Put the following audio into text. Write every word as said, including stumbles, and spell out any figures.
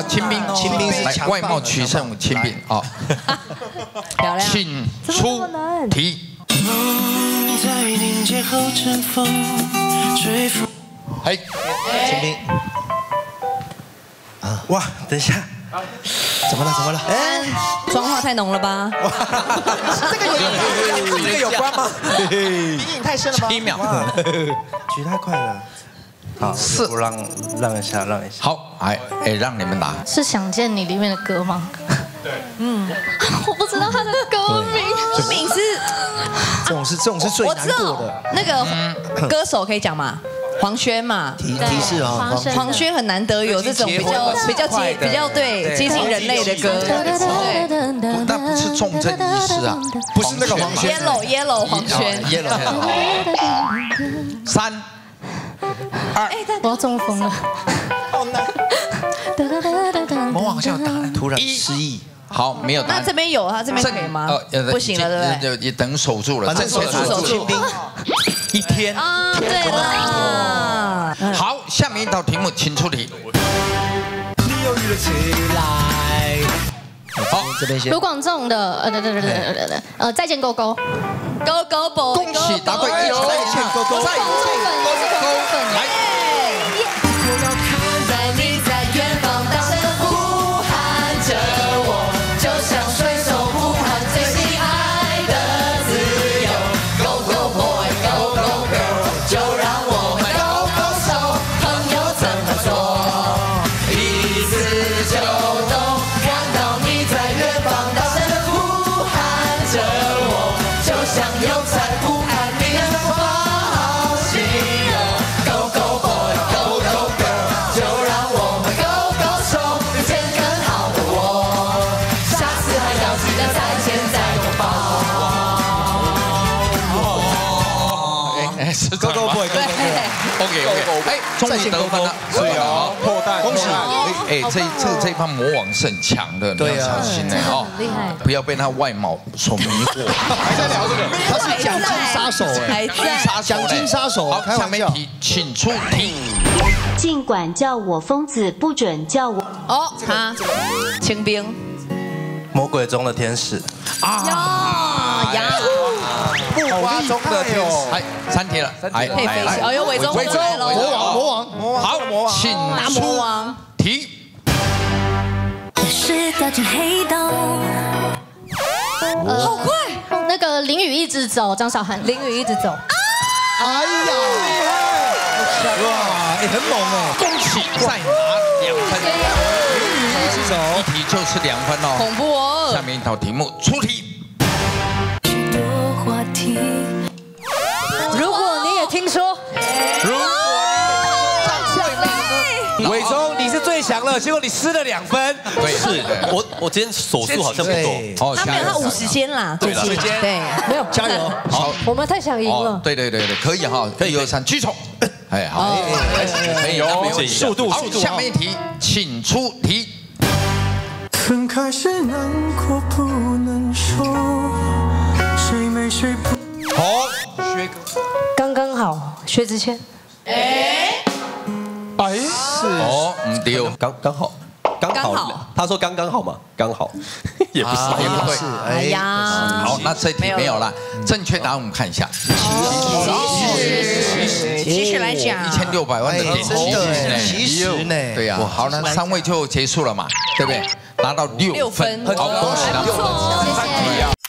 清兵， 清兵是来外貌取胜，清兵啊。 漂亮， 请出题。哎， 清兵。啊，哇，等一下，怎么了？怎么了？ 哎，妆化太浓了吧？ 这个有这个有关吗？阴影太深了吗？ 七秒， 举太快了。好， 是我让让一下，让一下。 好，哎哎，让你们答。 是《想见你》里面的歌吗？对，嗯，我不知道他的歌名。 歌名是这种是这种是最难过的。 那个歌手可以讲吗？黄轩嘛， 提提示啊， 黄轩很难得有这种比较比较接比较对接近人类的歌，对， 那不是重症医师啊，不是那个黄轩 ，Yellow Yellow 黄轩 ，Yellow。三二， 我要中风了。 好难。 魔王好像答案突然失忆。 好，没有答那案。 这边有，他这边可以吗？不行了，对不对？ 也等守住了， 反正守住守住。一天啊，对了。 好，下面一道题目，请出题。好， 这边先。 卢广仲的呃对对对对对对呃再见勾勾。 勾勾宝， 恭喜答对，再见勾勾，再见勾勾，来。是 Go Go Boy， Go Go Boy，OK OK， 哎，终于得分了，是啊，破蛋，恭喜！哎，这这这帮魔王是很强的，你要小心哎哦， 厉害， 不要被他外貌所迷惑。 还在聊这个，他是奖金杀手哎，奖金杀手。 好，下面题，请出题。 尽管叫我疯子，不准叫我哦，他清兵， 魔鬼中的天使啊呀。 木瓜中的天使， 哎，三题了， 来来来，哎呦，伪装出来了， 魔王魔王魔王， 好，请出题。 好快！那个淋雨一直走，张韶涵。 淋雨一直走。 哎呀，哇，哎，很猛哎！ 恭喜，再拿两分。 淋雨一直走， 一题就是两分哦。 恐怖哦！ 下面一道题目，出题。 如果你也听说， 如果你伟忠你是最强了，结果你失了两分。 对，是我我今天手速好像不够。 哦， 他没有他五十先啦， 对了，时间对， 没有加油。 好， 我们太想赢了。 对对对对，可以哈，可以一二三，举手。哎，好，可以哦， 速度速度。下面一题，请出题。 分开时难过不能说，谁没谁不。 好， 薛哥，刚刚好，薛之谦。哎， 哎，是哦，唔丢， 刚刚好，刚好。他说刚刚好嘛，刚好，也不是， 也不对。 哎呀， 好，那这题没有了。正确答案我们看一下。 其实其实来讲， 一千六百万的点击率， 其实呢， 对呀。好，那三位就结束了嘛，对不对？拿到六分，好，恭喜他们。